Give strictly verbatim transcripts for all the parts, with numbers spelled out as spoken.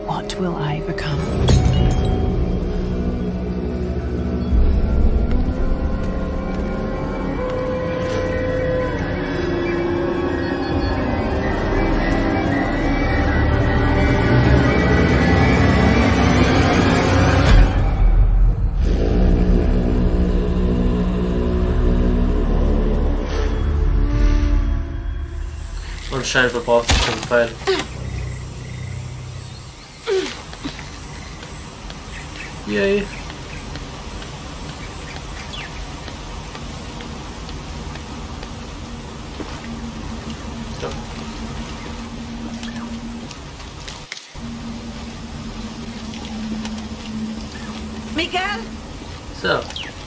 What will I become? Anscheinend verbraucht sich kein Pfeil. Yay. So. Miguel! So.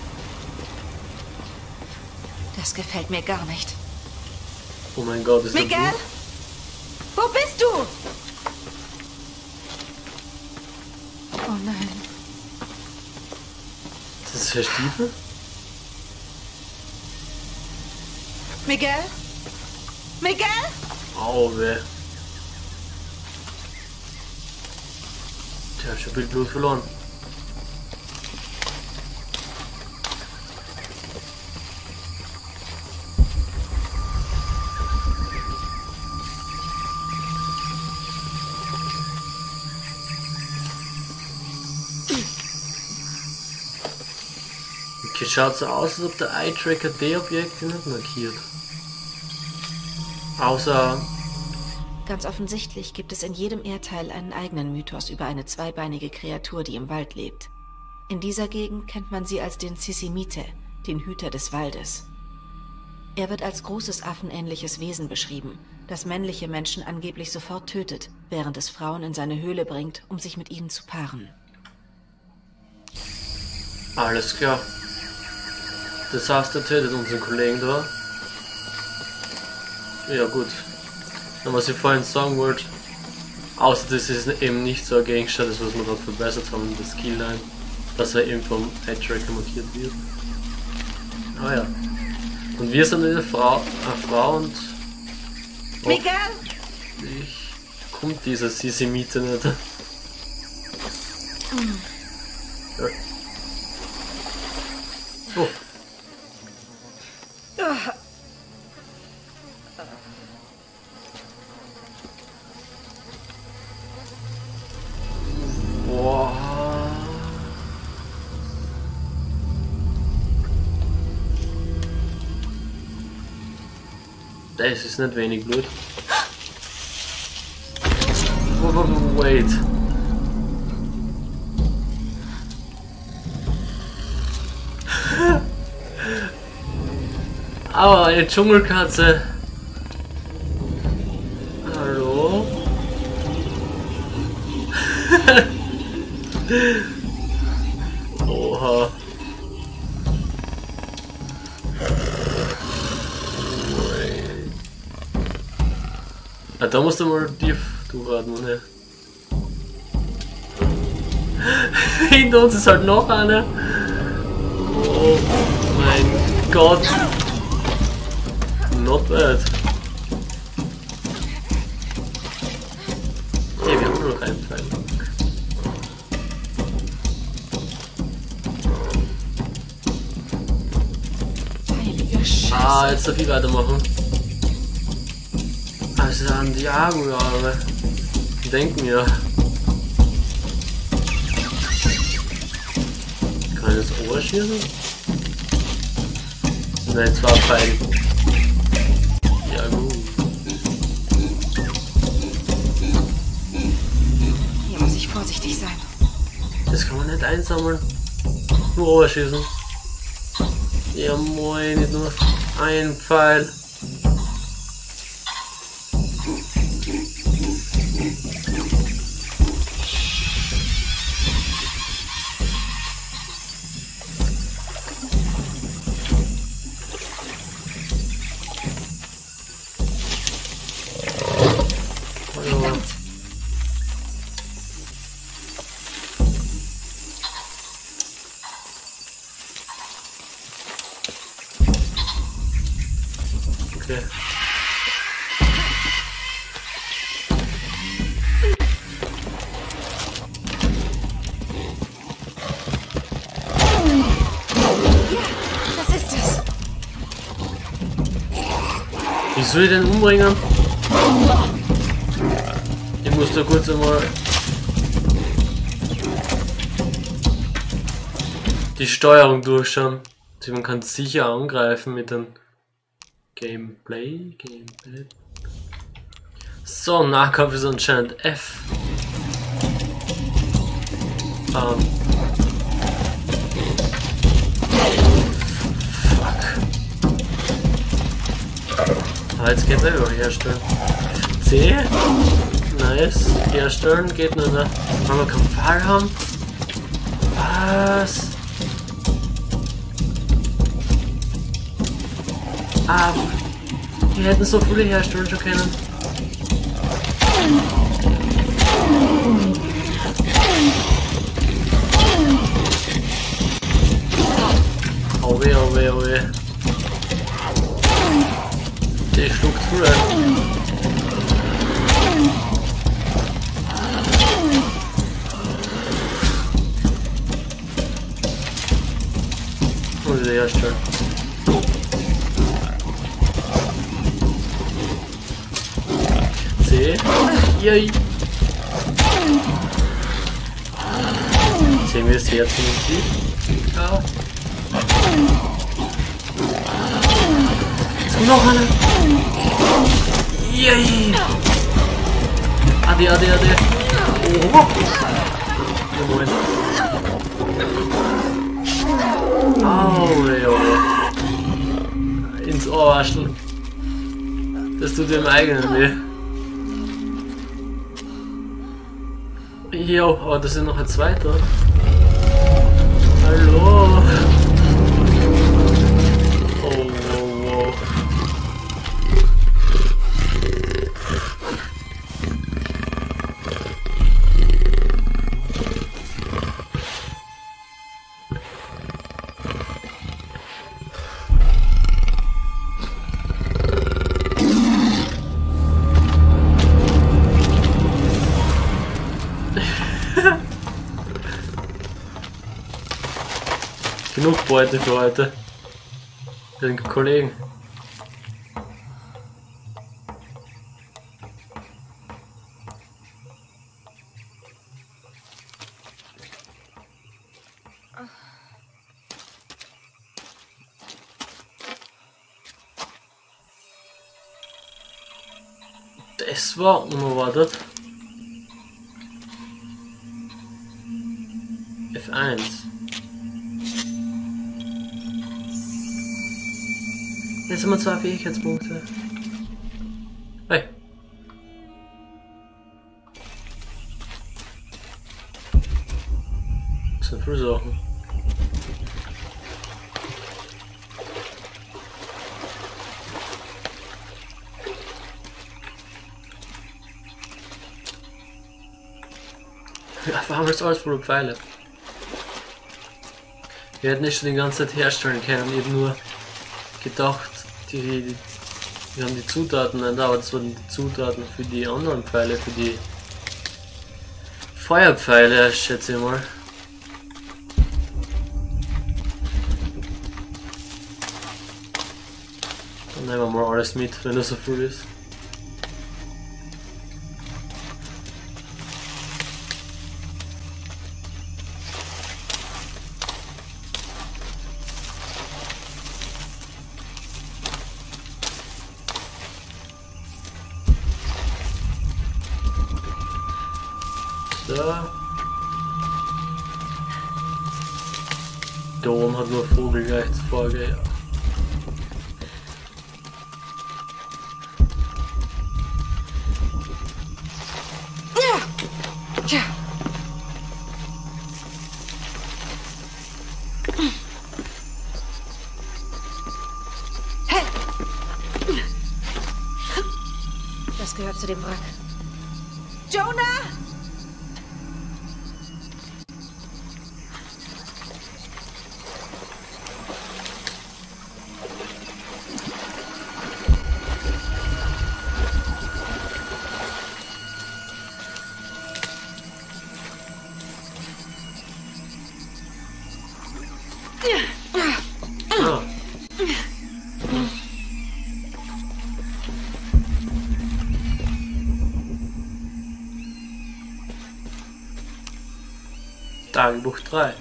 Das gefällt mir gar nicht. Oh mein Gott, ist Miguel? das Wo bist du? Oh nein. Ist das für Stiefel? Miguel? Miguel? Au, weh. Der hat schon viel Blut verloren. Okay, schaut so aus, als ob der Eye-Tracker die Objekte nicht markiert. Außer... Ganz offensichtlich gibt es in jedem Erdteil einen eigenen Mythos über eine zweibeinige Kreatur, die im Wald lebt. In dieser Gegend kennt man sie als den Sisimite, den Hüter des Waldes. Er wird als großes affenähnliches Wesen beschrieben, das männliche Menschen angeblich sofort tötet, während es Frauen in seine Höhle bringt, um sich mit ihnen zu paaren. Alles klar. Das heißt, er tötet unseren Kollegen da. Ja gut. Und was ich vorhin sagen wollte, außer das ist eben nicht so ein Gegenstand, das was wir gerade verbessert haben in der Skillline, dass er eben vom Eye-Tracker markiert wird. Ah ja. Und wir sind eine Frau, eine Frau und... Miguel! Ich kommt dieser Sisimite nicht. Ja. Oh. Boah. Das ist nicht wenig Blut. Wait. Aber eine Dschungelkatze. Hallo? Oha. Ah, da musst du mal tief durchatmen, ne? Hinter uns ist halt noch eine. Oh mein Gott. Not bad. Hey, wir haben nur noch einen Pfeil. Ah, jetzt darf ich weitermachen. Also an die Diago-Jahre. Denken ja. Kann ich das Ohr schießen? Nein, zwei Pfeile. Ja gut. Hier muss ich vorsichtig sein. Das kann man nicht einsammeln. Nur Ohrschießen. Ja moin, nicht nur ein Pfeil. Okay. soll ich den umbringen? Ich muss da kurz einmal die Steuerung durchschauen. Also man kann sicher angreifen mit dem Gameplay. Gameplay. So, Nahkampf ist anscheinend F. Ähm. Ah, jetzt geht er über herstellen. C. Nice. Herstellen geht nur noch. Wenn wir keinen Fall haben. Was? Ah, wir hätten so viele herstellen schon können. Oh weh, oh weh, oh weh. Die schluckt voll ein. Und wieder herstellen. C. Yay. Sehen wir das Herz nicht? Ja. Jetzt kommt noch einer. Yay. Ade, ade, ade. Oh. Moment. Au, ey, oh. Ins Ohr waschen. Das tut dem eigenen weh. Jo, aber das ist noch ein zweiter. Hallo. Oh, wow, wow. Genug Beute für heute. Den Kollegen. Das war unerwartet. F eins. Jetzt haben wir zwei Fähigkeitspunkte. Hey. Das sind viele Sachen. Ja, warum ist alles voller Pfeile? Wir hätten nicht schon die ganze Zeit herstellen können, eben nur gedacht, die, die, wir haben die Zutaten nicht, aber das waren die Zutaten für die anderen Pfeile, für die Feuerpfeile, schätze ich mal. Dann nehmen wir mal alles mit, wenn das so viel ist. Da. Da oben hat nur Vogel gleich zuvor, ja. Das gehört zu dem Wrack. Jonah! Tagebuch drei.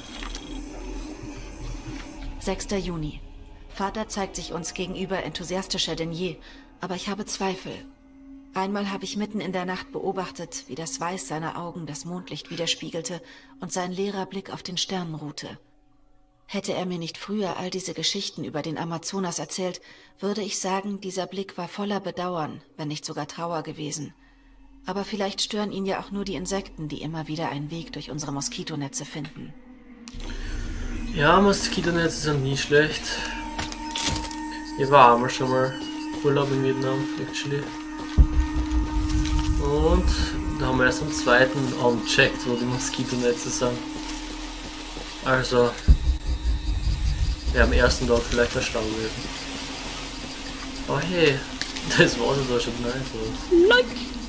sechster Juni. Vater zeigt sich uns gegenüber enthusiastischer denn je, aber ich habe Zweifel. Einmal habe ich mitten in der Nacht beobachtet, wie das Weiß seiner Augen das Mondlicht widerspiegelte und sein leerer Blick auf den Sternen ruhte. Hätte er mir nicht früher all diese Geschichten über den Amazonas erzählt, würde ich sagen, dieser Blick war voller Bedauern, wenn nicht sogar Trauer gewesen. Aber vielleicht stören ihn ja auch nur die Insekten, die immer wieder einen Weg durch unsere Moskitonetze finden. Ja, Moskitonetze sind nie schlecht. Hier waren wir schon mal Urlaub in Vietnam, actually. Und da haben wir erst am zweiten Abend gecheckt, wo die Moskitonetze sind. Also, wäre am ersten Tag vielleicht der Stau gewesen. Oh hey, das Wasser da schon nice aus. Like.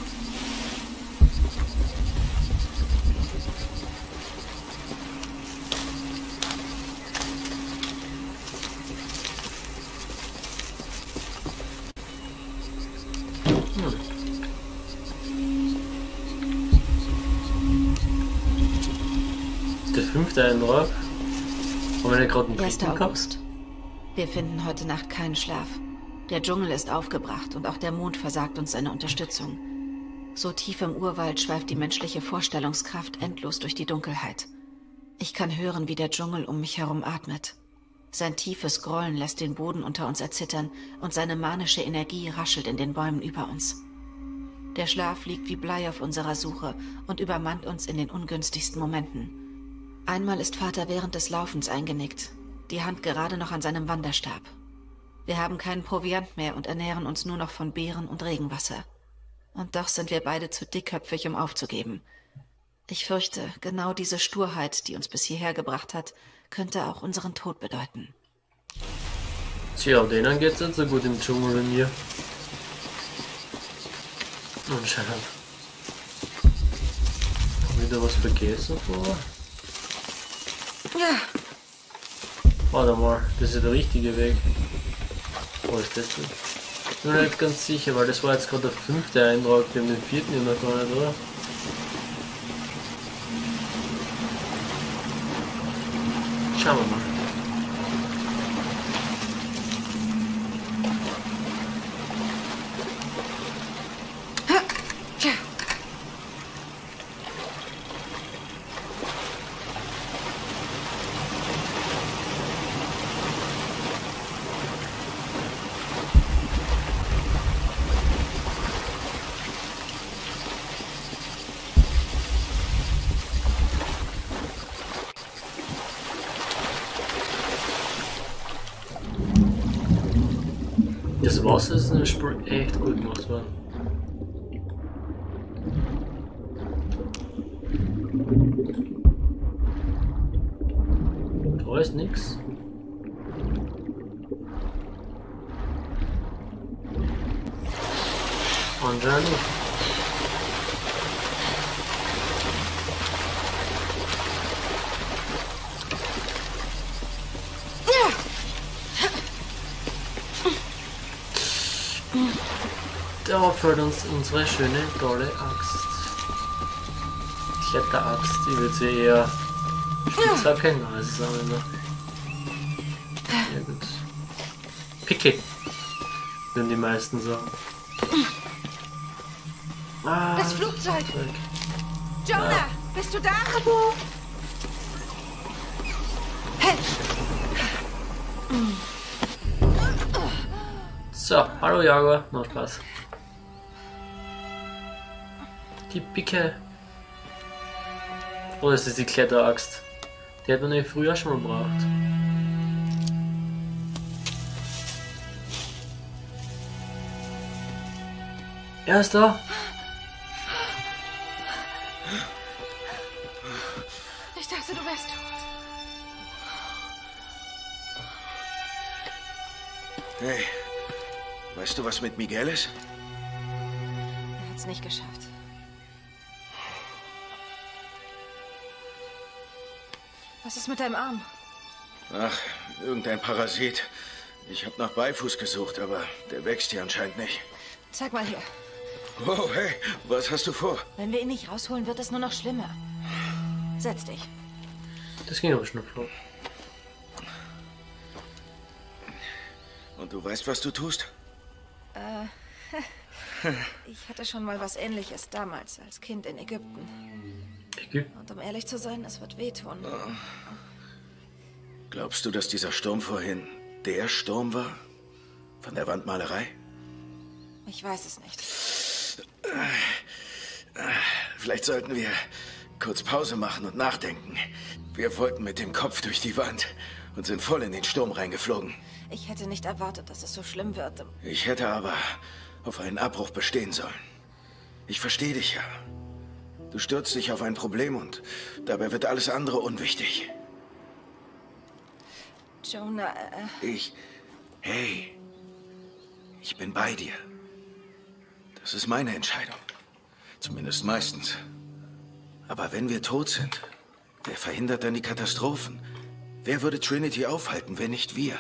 Der fünfte Eindruck. Haben wir gerade einen erster August. Wir finden heute Nacht keinen Schlaf. Der Dschungel ist aufgebracht und auch der Mond versagt uns seine Unterstützung. So tief im Urwald schweift die menschliche Vorstellungskraft endlos durch die Dunkelheit. Ich kann hören, wie der Dschungel um mich herum atmet. Sein tiefes Grollen lässt den Boden unter uns erzittern und seine manische Energie raschelt in den Bäumen über uns. Der Schlaf liegt wie Blei auf unserer Suche und übermannt uns in den ungünstigsten Momenten. Einmal ist Vater während des Laufens eingenickt, die Hand gerade noch an seinem Wanderstab. Wir haben keinen Proviant mehr und ernähren uns nur noch von Beeren und Regenwasser. Und doch sind wir beide zu dickköpfig, um aufzugeben. Ich fürchte, genau diese Sturheit, die uns bis hierher gebracht hat, könnte auch unseren Tod bedeuten. Tja, denen geht's nicht so gut im Dschungel wie mir. Anscheinend. Haben wir da was vergessen vor? Ja. Warte mal, das ist der richtige Weg. Wo ist das denn? Ich bin mir nicht ganz sicher, weil das war jetzt gerade der fünfte Eindruck, wir haben den vierten ja noch gar nicht, oder? Schauen wir mal. Das Wasser ist in der Spur echt gut gemacht worden. Da ist nix. Anscheinend nicht. Da fällt uns unsere schöne, tolle Axt. Kletteraxt, ich würde sie eher Spitzhacke, nein, das ist auch immer. Ja gut. Picke, würden die meisten sagen. Ah, Das Flugzeug! Zeug. Jonah, Ja. bist du da? So, hallo Jaguar, noch Spaß. Die Picke. Oh, das ist die Kletteraxt. Die hat man ja früher schon mal gebraucht. Er ist da. Ich dachte, du wärst tot. Hey, weißt du, was mit Miguel ist? Er hat's nicht geschafft. Was ist mit deinem Arm? Ach, irgendein Parasit. Ich habe nach Beifuß gesucht, aber der wächst hier anscheinend nicht. Zeig mal her. Oh, hey, was hast du vor? Wenn wir ihn nicht rausholen, wird es nur noch schlimmer. Setz dich. Das ging aber schnell vor. Und du weißt, was du tust? Äh, ich hatte schon mal was Ähnliches damals als Kind in Ägypten. Ägypten? Und um ehrlich zu sein, es wird wehtun. Oh. Glaubst du, dass dieser Sturm vorhin der Sturm war? Von der Wandmalerei? Ich weiß es nicht. Vielleicht sollten wir kurz Pause machen und nachdenken. Wir wollten mit dem Kopf durch die Wand und sind voll in den Sturm reingeflogen. Ich hätte nicht erwartet, dass es so schlimm wird. Ich hätte aber auf einen Abbruch bestehen sollen. Ich verstehe dich ja. Du stürzt dich auf ein Problem und dabei wird alles andere unwichtig. Jonah, äh... Ich... Hey. Ich bin bei dir. Das ist meine Entscheidung. Zumindest meistens. Aber wenn wir tot sind, wer verhindert dann die Katastrophen? Wer würde Trinity aufhalten, wenn nicht wir?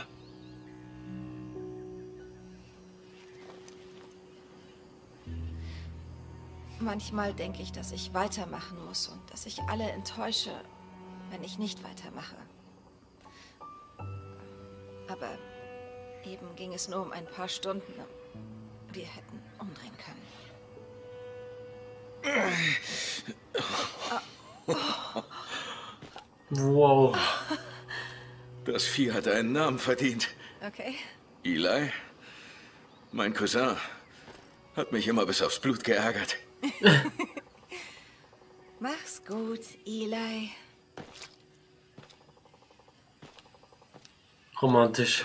Manchmal denke ich, dass ich weitermachen muss und dass ich alle enttäusche, wenn ich nicht weitermache. Aber eben ging es nur um ein paar Stunden. Wir hätten umdrehen können. Wow. Das Vieh hat einen Namen verdient. Okay. Eli, mein Cousin, hat mich immer bis aufs Blut geärgert. Mach's gut, Eli. Romantisch.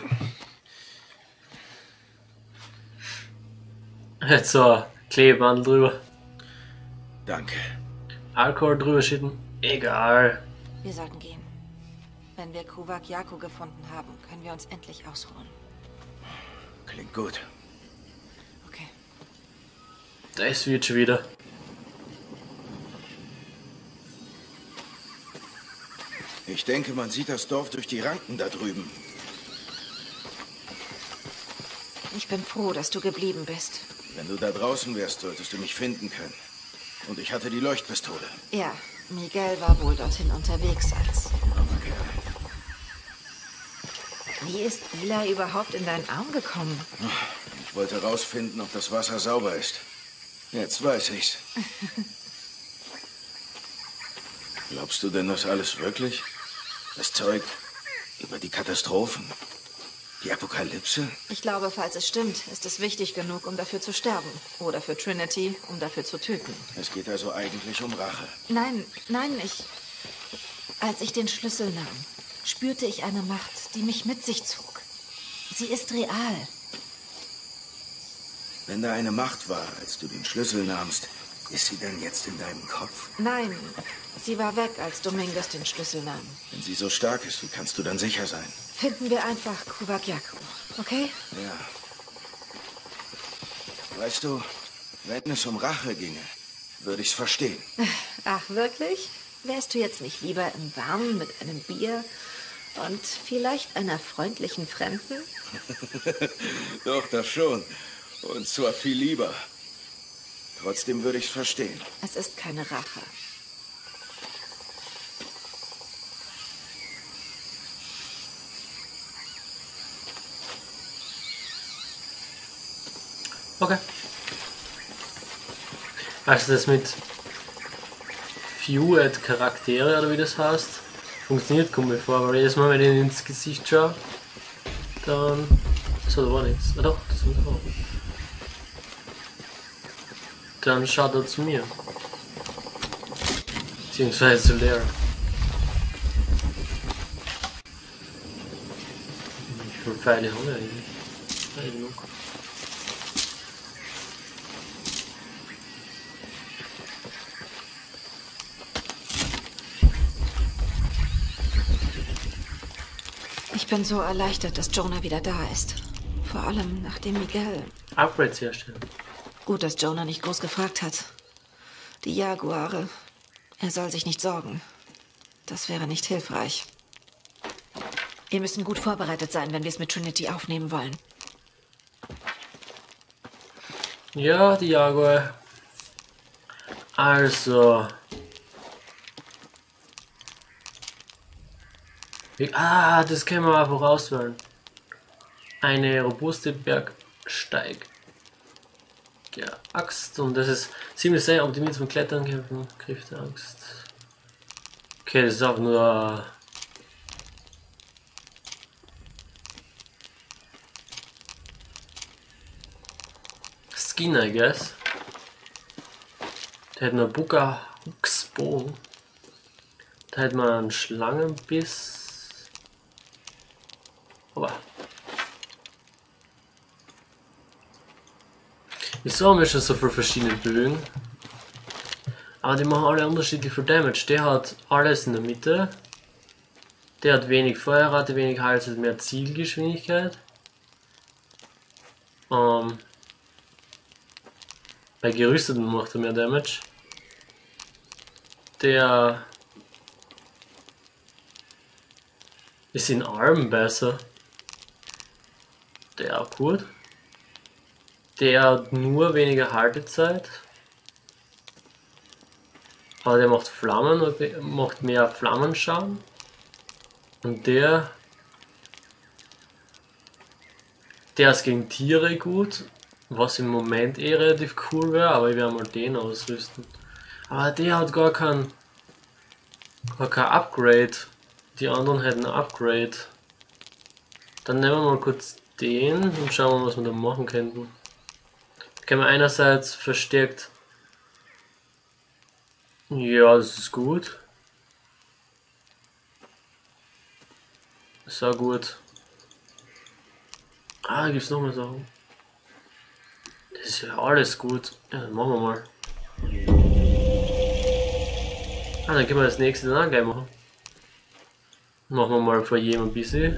Jetzt so Klebeband drüber. Danke. Alkohol drüber schütten. Egal. Wir sollten gehen. Wenn wir Kuvak Yaku gefunden haben, können wir uns endlich ausruhen. Klingt gut. Okay. Das wird schon wieder. Ich denke, man sieht das Dorf durch die Ranken da drüben. Ich bin froh, dass du geblieben bist. Wenn du da draußen wärst, solltest du mich finden können. Und ich hatte die Leuchtpistole. Ja, Miguel war wohl dorthin unterwegs als... Aber Kerl. Wie ist Eli überhaupt in deinen Arm gekommen? Ich wollte rausfinden, ob das Wasser sauber ist. Jetzt weiß ich's. Glaubst du denn das alles wirklich? Das Zeug über die Katastrophen? Die Apokalypse? Ich glaube, falls es stimmt, ist es wichtig genug, um dafür zu sterben. Oder für Trinity, um dafür zu töten. Es geht also eigentlich um Rache. Nein, nein, ich... Als ich den Schlüssel nahm, spürte ich eine Macht, die mich mit sich zog. Sie ist real. Wenn da eine Macht war, als du den Schlüssel nahmst, ist sie denn jetzt in deinem Kopf? Nein, sie war weg, als Dominguez den Schlüssel nahm. Wenn sie so stark ist, wie kannst du dann sicher sein? Finden wir einfach Kuvak Yaku, okay? Ja. Weißt du, wenn es um Rache ginge, würde ich's verstehen. Ach, wirklich? Wärst du jetzt nicht lieber im Warmen mit einem Bier und vielleicht einer freundlichen Fremden? Doch, das schon. Und zwar viel lieber. Trotzdem würde ich's verstehen. Es ist keine Rache. Okay. Also das mit Viewed Charaktere oder wie das heißt, funktioniert, kommt mir vor, weil jedes Mal, wenn ich ihnen ins Gesicht schaue, dann... So, da war nichts. Ah doch, das ist auch. Dann schaut er zu mir. Beziehungsweise zu Lara. Wie viele Pfeile haben wir eigentlich? Nein, genug. Ich bin so erleichtert, dass Jonah wieder da ist. Vor allem nachdem Miguel... Upgrades herstellen. Gut, dass Jonah nicht groß gefragt hat. Die Jaguare. Er soll sich nicht sorgen. Das wäre nicht hilfreich. Wir müssen gut vorbereitet sein, wenn wir es mit Trinity aufnehmen wollen. Ja, die Jaguar. Also. Wie, ah, das können wir einfach auswählen. Eine robuste Bergsteig. Ja, Axt. Und das ist ziemlich sehr optimiert zum Klettern kämpfen. Griff der Axt. Okay, das ist auch nur... Skin, I guess. Da hätten wir Buka Huxbogen. Da hätten wir einen Schlangenbiss. Aber. Wieso haben wir schon so viele verschiedene Bögen? Aber die machen alle unterschiedlich viel Damage. Der hat alles in der Mitte. Der hat wenig Feuerrate, wenig Hals, mehr Zielgeschwindigkeit. Ähm. Bei Gerüsteten macht er mehr Damage. Der ist in Armen besser. Der auch gut. Der hat nur weniger Haltezeit. Aber der macht Flammen und macht mehr Flammenschaden. Und der Der ist gegen Tiere gut. Was im Moment eh relativ cool wäre, aber ich werde mal den ausrüsten. Aber der hat gar kein, gar kein Upgrade. Die anderen hätten ein Upgrade. Dann nehmen wir mal kurz den und schauen wir, was wir da machen könnten. Können wir einerseits verstärkt. Ja, das ist gut. So gut. Ah, da gibt's noch mehr Sachen. Das ist ja alles gut. Ja, dann machen wir mal. Ah, dann können wir das nächste dann auch gleich machen. Machen wir mal vor jedem ein bisschen.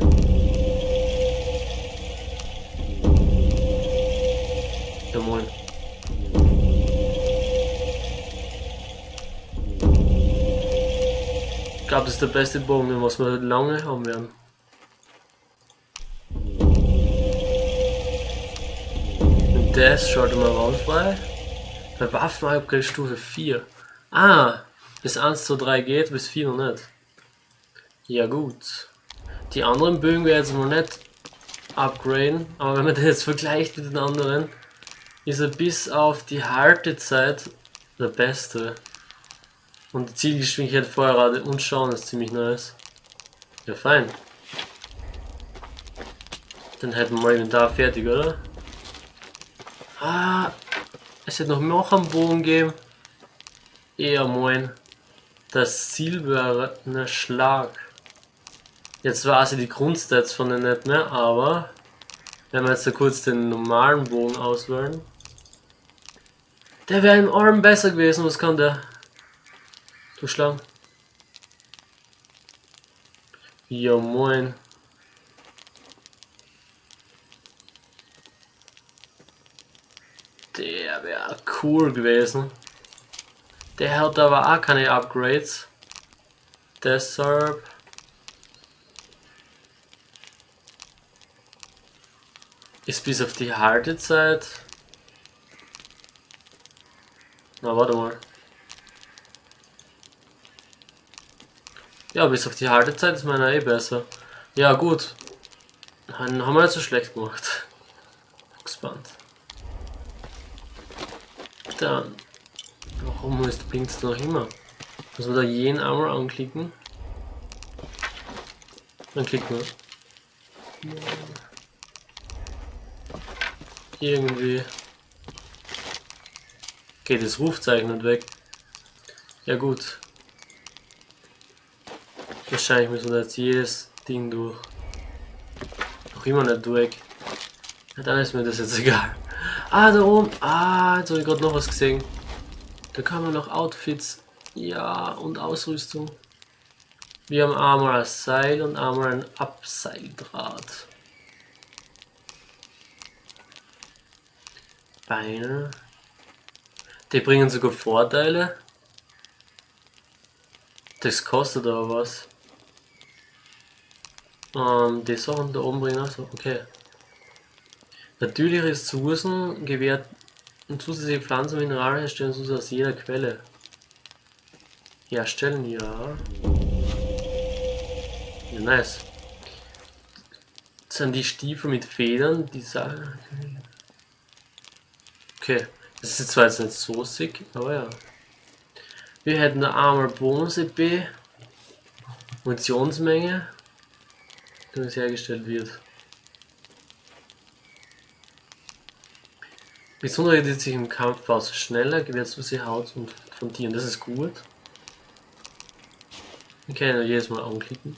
Ja, moin. Ich glaube, das ist der beste Bogen, was wir lange haben werden. Das schalten wir raus frei. Bei Waffen-Upgrade Stufe vier. Ah, bis eins zu drei geht, bis vier noch nicht. Ja gut. Die anderen Bögen werden jetzt noch nicht upgraden, aber wenn man den jetzt vergleicht mit den anderen, ist er bis auf die Haltezeit der beste. Und die Zielgeschwindigkeit, Feuerrate und Schauen ist ziemlich nice. Ja fein. Dann hätten wir mal Inventar fertig, oder? Ah, es hätte noch noch einen Bogen geben. Ja moin. Das silberne Schlag. Jetzt weiß ich die Grundstats von den nicht mehr, aber wenn wir jetzt da kurz den normalen Bogen auswählen. Der wäre im Arm besser gewesen. Was kann der? Durchschlagen. Ja moin. Der wäre cool gewesen. Der hat aber auch keine Upgrades. Deshalb ist bis auf die Haltezeit. Na, warte mal. Ja, bis auf die Haltezeit ist meiner eh besser. Ja, gut. Dann haben wir nicht so schlecht gemacht. Gespannt. Dann. Warum ist blinkt es noch immer? Muss man da jeden einmal anklicken? Dann klicken wir. Irgendwie. Okay, das Rufzeichen nicht weg. Ja gut. Wahrscheinlich müssen wir jetzt jedes Ding durch. Noch immer nicht durch. Ja, dann ist mir das jetzt egal. Ah, da oben. Ah, jetzt habe ich gerade noch was gesehen. Da kann man noch Outfits. Ja, und Ausrüstung. Wir haben einmal ein Seil und einmal ein Abseildraht. Beine. Die bringen sogar Vorteile. Das kostet aber was. Ähm, die Sachen da oben bringen also. Okay. Natürliche Ressourcen gewährt zusätzliche Pflanzen und Mineralien herstellen sie aus jeder Quelle. Herstellen, ja. Ja, nice. Das sind die Stiefel mit Federn, die Sachen. Okay, das ist zwar jetzt nicht so sick, aber ja. Wir hätten eine Armor Bonus E P, Munitionsmenge, die uns hergestellt wird. Besonders reduziert sich im Kampf aus schneller, Gewehrslusse Haut und von Tieren. Das ist gut. Wir können ja jedes Mal anklicken.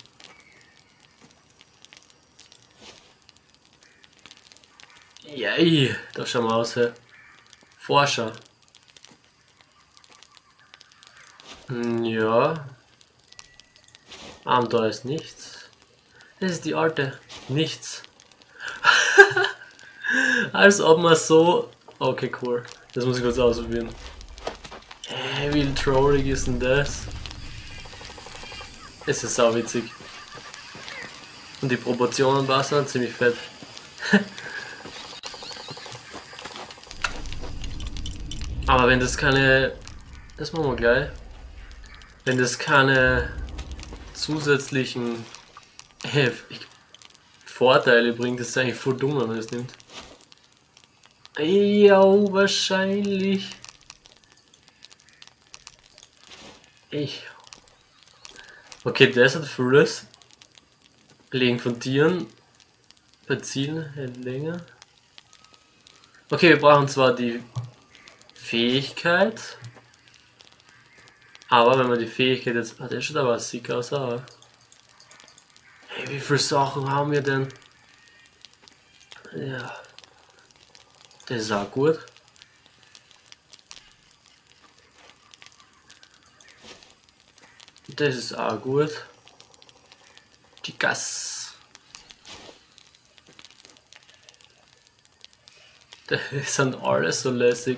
Yay, da schauen wir aus. Hey. Forscher. Ja. Abenteuer ist nichts. Das ist die alte. Nichts. Als ob man so. Okay, cool. Das muss ich kurz ausprobieren. Hey, wie traurig ist denn das? Es ist sau witzig. Und die Proportionen passen ziemlich fett. Aber wenn das keine. Das machen wir gleich. Wenn das keine zusätzlichen äh, Vorteile bringt, ist es eigentlich voll dumm, wenn man das nimmt. Ja, wahrscheinlich. Ich. Okay, das hat vieles. Legen von Tieren. Bei Zielen hält länger. Okay, wir brauchen zwar die Fähigkeit. Aber wenn man die Fähigkeit jetzt. Ah, der schaut aber sick aus, aber. Hey, wie viele Sachen haben wir denn? Ja. Das ist auch gut. Das ist auch gut. Die Gas. Das sind alles so lässig.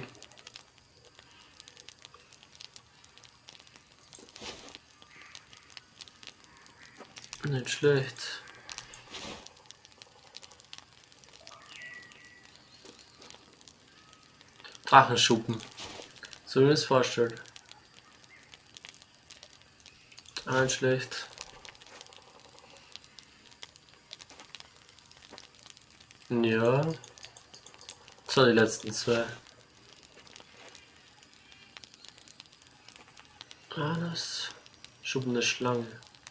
Nicht schlecht. Drachenschuppen. So wie man es vorstellt. Ah, nicht schlecht. Ja. Das waren die letzten zwei. Alles. Schuppen der Schlange.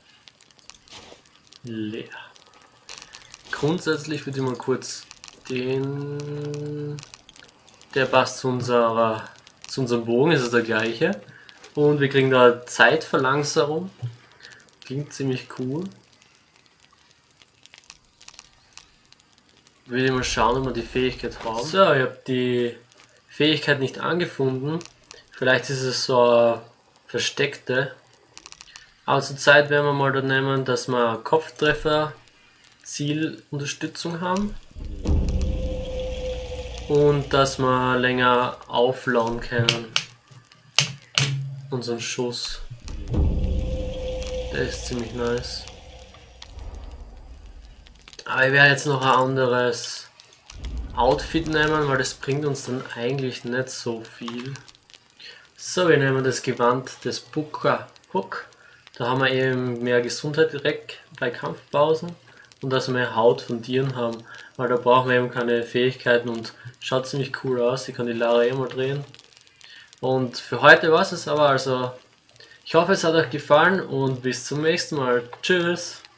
Leer. Grundsätzlich würde ich mal kurz den. Der passt zu unserer zu unserem Bogen, ist es der gleiche. Und wir kriegen da Zeitverlangsamung. Klingt ziemlich cool. Will ich mal schauen, ob wir die Fähigkeit haben. So, ich habe die Fähigkeit nicht angefunden. Vielleicht ist es so eine versteckte. Aber zur Zeit werden wir mal da nehmen, dass wir Kopftreffer, Zielunterstützung haben. Und dass wir länger aufladen können. Unseren Schuss. Der ist ziemlich nice. Aber ich werde jetzt noch ein anderes Outfit nehmen, weil das bringt uns dann eigentlich nicht so viel. So, wir nehmen das Gewand des Booker Hook. Da haben wir eben mehr Gesundheit direkt bei Kampfpausen. Und dass wir mehr Haut von Tieren haben. Weil da brauchen wir eben keine Fähigkeiten und schaut ziemlich cool aus. Ich kann die Lara eh mal drehen. Und für heute war es aber, also ich hoffe es hat euch gefallen und bis zum nächsten Mal. Tschüss!